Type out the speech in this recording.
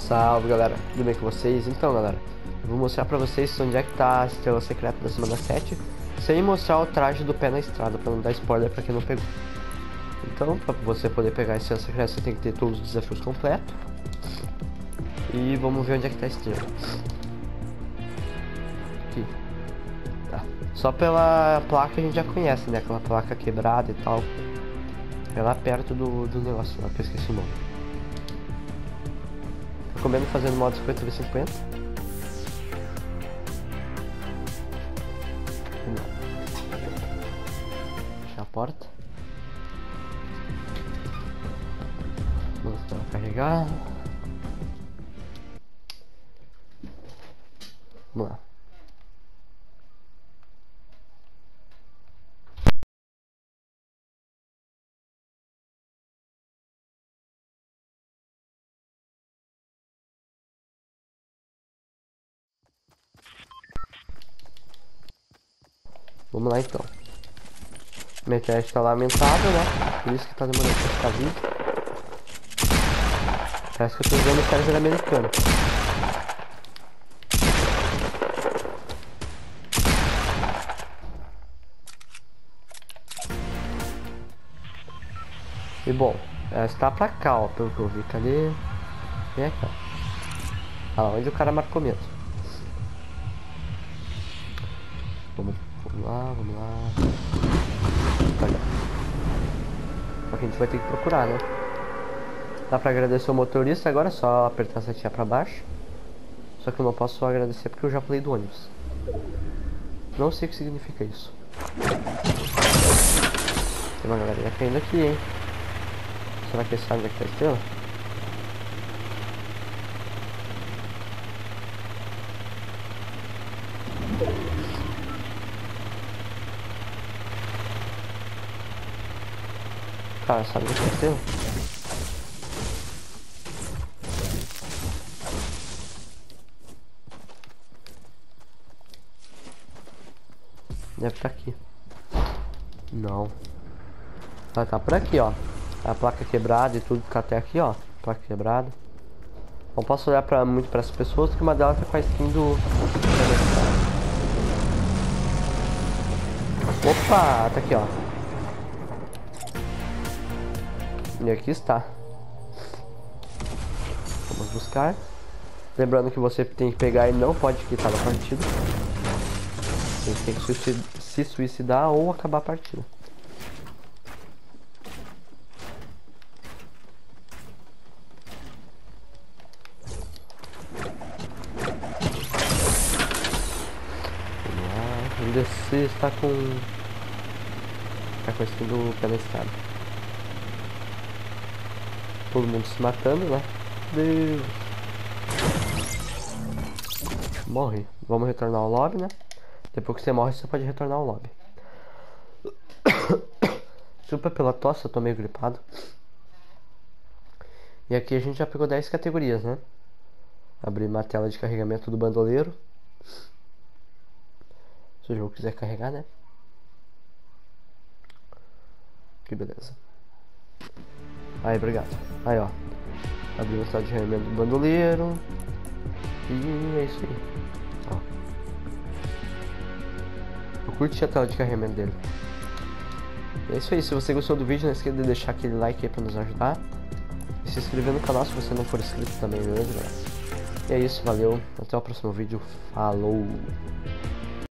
Salve galera, tudo bem com vocês? Então galera, eu vou mostrar pra vocês onde é que tá a estrela secreta da semana 7, sem mostrar o traje do pé na estrada, pra não dar spoiler pra quem não pegou. Então, pra você poder pegar a estrela secreta, você tem que ter todos os desafios completos. E vamos ver onde é que tá a estrela. Aqui. Tá. Só pela placa a gente já conhece, né? Aquela placa quebrada e tal. É lá perto do negócio lá, que eu esqueci o nome. Recomendo fazer no modo 50x50. Vamos lá. Fechar a porta. Vamos para carregar. Vamos lá. Vamos lá então. Minha internet está lamentável, né? Por isso que tá demorando pra ficar vídeo. Parece que eu tô usando o server americano. E bom, ela está pra cá, ó, pelo que eu vi. Cadê? Vem cá. Ah, onde o cara marcou mesmo. Vamos lá, vamos lá. Só que a gente vai ter que procurar, né? Dá pra agradecer o motorista agora, é só apertar a setinha pra baixo. Só que eu não posso só agradecer porque eu já pulei do ônibus. Não sei o que significa isso. Tem uma galerinha caindo aqui, hein? Será que eles sabem onde é que tá a estrela? Cara, sabe onde é que tá a estrela? Deve estar aqui. Não. Ela tá por aqui, ó. A placa quebrada e tudo fica até aqui, ó. Placa quebrada. Não posso olhar muito para as pessoas, porque uma delas tá com a skin do... Opa, tá aqui, ó. E aqui está. Vamos buscar. Lembrando que você tem que pegar e não pode quitar da partida. Você tem que se suicidar ou acabar a partida. Ainda se está com... Tá com a skin do pé na estrada. Todo mundo se matando, né? Deus. Morre. Vamos retornar ao lobby, né? Depois que você morre, você pode retornar ao lobby. Desculpa pela tosse, eu tô meio gripado. E aqui a gente já pegou 10 categorias, né? Abrir uma tela de carregamento do bandoleiro. Se o jogo quiser carregar, né? Que beleza. Aí, obrigado. Aí, ó. Abrir uma tela de carregamento do bandoleiro. E é isso aí. Ó. Eu curti a tela de carregamento dele. E é isso aí. Se você gostou do vídeo, não esqueça de deixar aquele like aí pra nos ajudar. E se inscrever no canal se você não for inscrito também, beleza, galera? E é isso, valeu. Até o próximo vídeo. Falou!